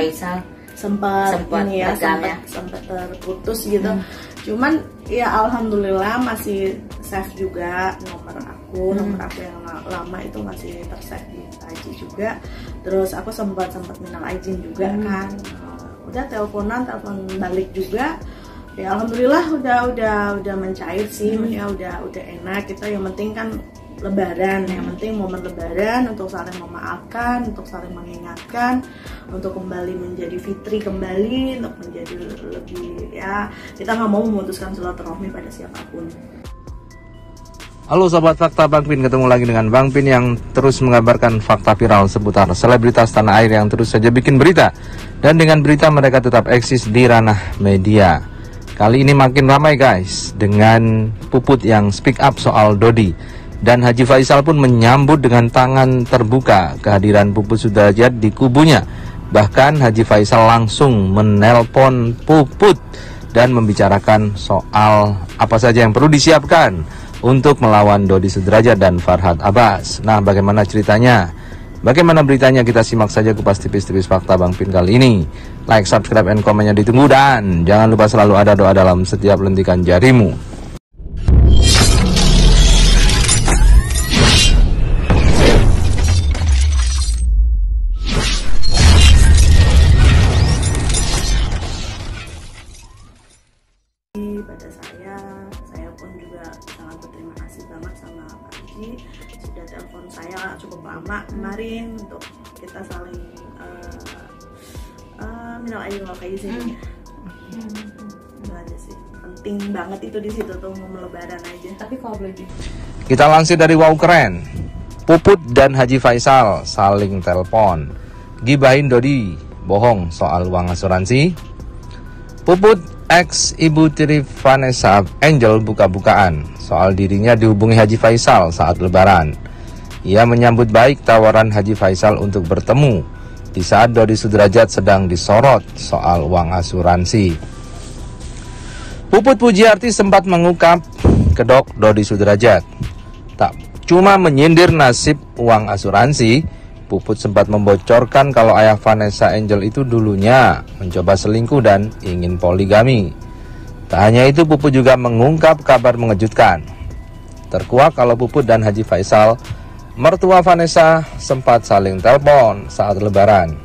Faisal sempat ini ya, gagal sempat terputus gitu. Cuman ya alhamdulillah masih save juga nomor aku yang lama itu masih tersave di IG juga. Terus aku sempat minal izin juga kan. Udah telepon balik juga. Ya alhamdulillah udah mencair sih, ya udah enak. Kita yang penting kan Lebaran, yang penting momen Lebaran untuk saling memaafkan, untuk saling mengingatkan, untuk kembali menjadi fitri kembali, untuk menjadi lebih ya kita nggak mau memutuskan silaturahmi pada siapapun. Halo Sobat Fakta, Bang Pin ketemu lagi dengan Bang Pin yang terus mengabarkan fakta viral seputar selebritas tanah air yang terus saja bikin berita. Dan dengan berita mereka tetap eksis di ranah media. Kali ini makin ramai guys, dengan Puput yang speak up soal Dodi. Dan Haji Faisal pun menyambut dengan tangan terbuka kehadiran Puput Sudrajat di kubunya. Bahkan Haji Faisal langsung menelpon Puput dan membicarakan soal apa saja yang perlu disiapkan untuk melawan Dodi Sudrajat dan Farhad Abbas. Nah, bagaimana ceritanya? Bagaimana beritanya? Kita simak saja kupas tipis-tipis fakta Bang Pin kali ini. Like, subscribe, and komennya ditunggu. Dan jangan lupa selalu ada doa dalam setiap lentikan jarimu. Pada saya pun juga sangat berterima kasih banget sama Pak Haji sudah telepon saya cukup lama kemarin untuk kita saling minal aidin wal faizin. Itu aja sih, penting banget itu di situ tuh mau Lebaran aja. Tapi kalau boleh kita lansir dari Wow Keren, Puput dan Haji Faisal saling telepon, gibahin Dodi bohong soal uang asuransi. Puput ex ibu tiri Vanessa Angel buka-bukaan soal dirinya dihubungi Haji Faisal saat Lebaran. Ia menyambut baik tawaran Haji Faisal untuk bertemu di saat Dodi Sudrajat sedang disorot soal uang asuransi. Puput Pujiarti sempat mengungkap kedok Dodi Sudrajat. Tak cuma menyindir nasib uang asuransi, Puput sempat membocorkan kalau ayah Vanessa Angel itu dulunya mencoba selingkuh dan ingin poligami. Tak hanya itu, Puput juga mengungkap kabar mengejutkan. Terkuak kalau Puput dan Haji Faisal, mertua Vanessa, sempat saling telepon saat Lebaran.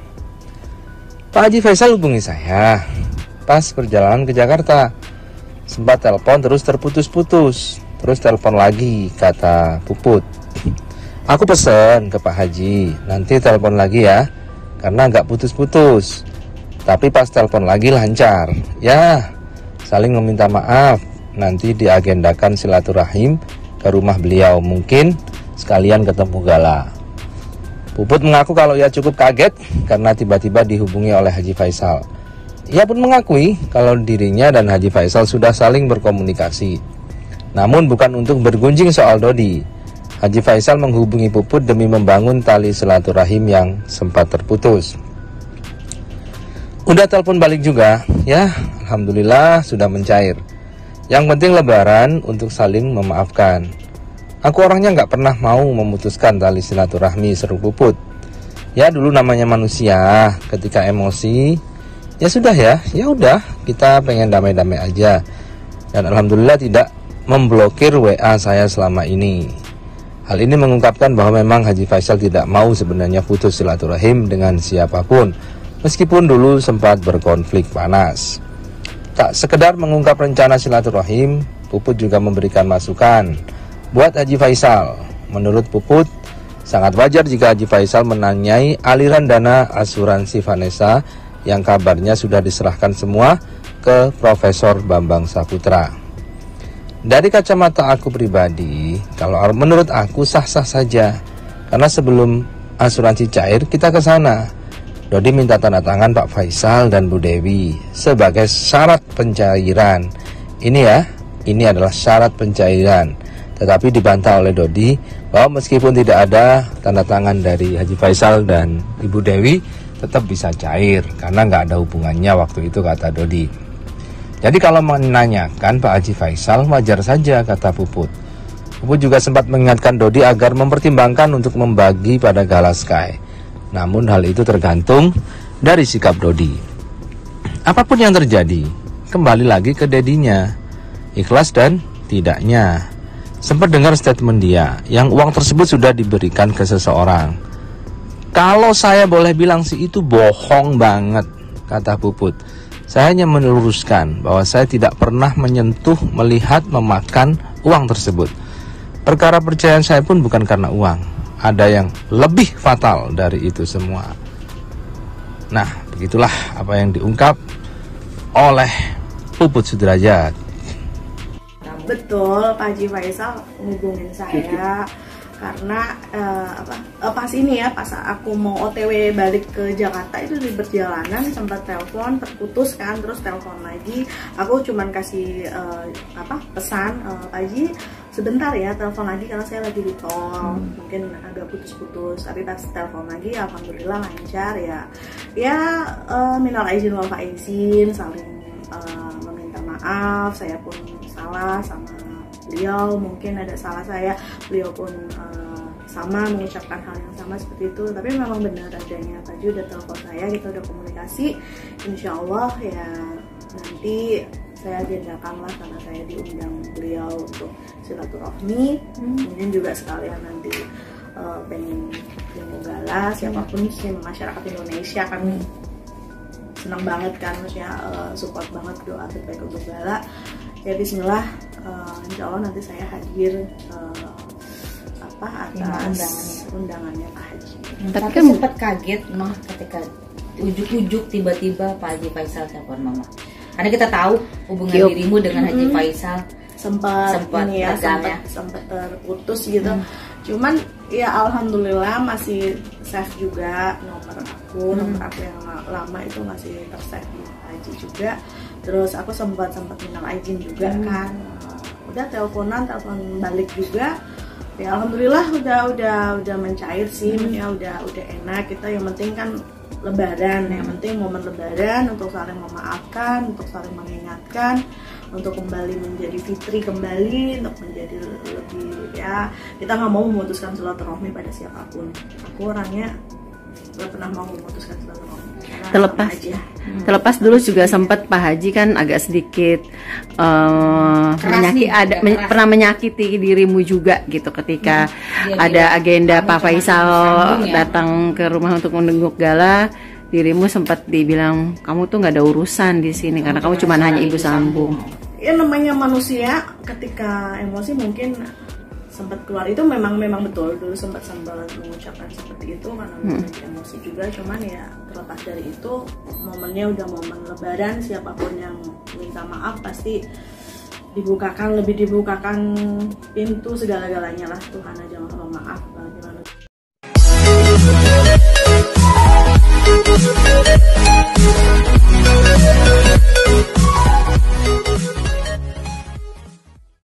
Pak Haji Faisal hubungi saya pas perjalanan ke Jakarta. Sempat telepon terus terputus-putus. Terus telepon lagi, kata Puput. Aku pesen ke Pak Haji, nanti telepon lagi ya, karena nggak putus-putus. Tapi pas telepon lagi lancar. Ya, saling meminta maaf. Nanti diagendakan silaturahim ke rumah beliau, mungkin sekalian ketemu gala. Puput mengaku kalau ia cukup kaget karena tiba-tiba dihubungi oleh Haji Faisal. Ia pun mengakui kalau dirinya dan Haji Faisal sudah saling berkomunikasi. Namun bukan untuk bergunjing soal Dodi. Haji Faisal menghubungi Puput demi membangun tali silaturahim yang sempat terputus. Udah telepon balik juga, ya alhamdulillah sudah mencair. Yang penting Lebaran untuk saling memaafkan. Aku orangnya nggak pernah mau memutuskan tali silaturahmi, seru Puput. Ya dulu namanya manusia, ketika emosi, ya sudah ya udah kita pengen damai-damai aja. Dan alhamdulillah tidak memblokir WA saya selama ini. Hal ini mengungkapkan bahwa memang Haji Faisal tidak mau sebenarnya putus silaturahim dengan siapapun, meskipun dulu sempat berkonflik panas. Tak sekedar mengungkap rencana silaturahim, Puput juga memberikan masukan buat Haji Faisal. Menurut Puput, sangat wajar jika Haji Faisal menanyai aliran dana asuransi Vanessa yang kabarnya sudah diserahkan semua ke Profesor Bambang Saputra. Dari kacamata aku pribadi, kalau menurut aku sah-sah saja. Karena sebelum asuransi cair, kita ke sana. Dodi minta tanda tangan Pak Faisal dan Bu Dewi sebagai syarat pencairan. Ini adalah syarat pencairan. Tetapi dibantah oleh Dodi bahwa meskipun tidak ada tanda tangan dari Haji Faisal dan Ibu Dewi, tetap bisa cair karena nggak ada hubungannya waktu itu, kata Dodi. Jadi kalau menanyakan Pak Haji Faisal, wajar saja, kata Puput. Puput juga sempat mengingatkan Dodi agar mempertimbangkan untuk membagi pada Gala Sky. Namun hal itu tergantung dari sikap Dodi. Apapun yang terjadi, kembali lagi ke dedinya, ikhlas dan tidaknya. Sempat dengar statement dia, yang uang tersebut sudah diberikan ke seseorang. Kalau saya boleh bilang sih itu bohong banget, kata Puput. Saya hanya meluruskan bahwa saya tidak pernah menyentuh, melihat, memakan uang tersebut. Perkara percayaan saya pun bukan karena uang. Ada yang lebih fatal dari itu semua. Nah, begitulah apa yang diungkap oleh Puput Sudrajat. Betul, Pak Haji Faisal ngubungin saya karena pas ini ya, pas aku mau OTW balik ke Jakarta itu di perjalanan sempat telepon, terputus kan, terus telepon lagi. Aku cuman kasih pesan, Pak Haji sebentar ya, telepon lagi karena saya lagi di tol, mungkin agak putus-putus. Tapi pas telepon lagi, alhamdulillah lancar ya. Minal aizin wal faizin, saling meminta maaf. Saya pun salah sama beliau, mungkin ada salah saya, beliau pun sama mengucapkan hal yang sama seperti itu. Tapi memang benar adanya, Tadi udah telepon saya, kita udah komunikasi. Insya Allah ya nanti saya agendakan lah, karena saya diundang beliau untuk silaturahmi. Mungkin juga sekalian nanti pengen gala, siapapun sih masyarakat Indonesia kan senang banget kan, maksudnya support banget doa terbaik untuk gala. Ya bismillah, insya Allah nanti saya hadir atas undangannya Pak Haji. Tapi kan sempat kaget mah ketika ujuk-ujuk tiba-tiba Pak Haji Faisal telepon Mama. Karena kita tahu hubungan dirimu dengan Haji Faisal sempat terputus gitu. Cuman ya alhamdulillah masih save juga nomor aku yang lama itu masih tersave di Haji juga. Terus aku sempat minal izin juga kan, udah telepon balik juga. Ya alhamdulillah udah mencair sih, udah enak. Kita yang penting kan Lebaran, yang penting momen Lebaran untuk saling memaafkan, untuk saling mengingatkan, untuk kembali menjadi fitri kembali, untuk menjadi lebih kita nggak mau memutuskan silaturahmi pada siapapun. Aku orangnya nggak pernah mau memutuskan silaturahmi. Terlepas dulu juga sempat Pak Haji kan agak sedikit pernah menyakiti dirimu juga gitu ketika ada agenda Pak Faisal datang ke rumah untuk menengok gala. Dirimu sempat dibilang kamu tuh nggak ada urusan di sini karena kamu cuma hanya ibu sambung. Ya namanya manusia, ketika emosi mungkin sempat keluar. Itu memang betul, dulu sempat mengucapkan seperti itu karena emosi juga. Cuman ya terlepas dari itu, momennya udah momen Lebaran, siapapun yang minta maaf pasti lebih dibukakan pintu segala-galanya lah. Tuhan aja maha maaf bagi manusia.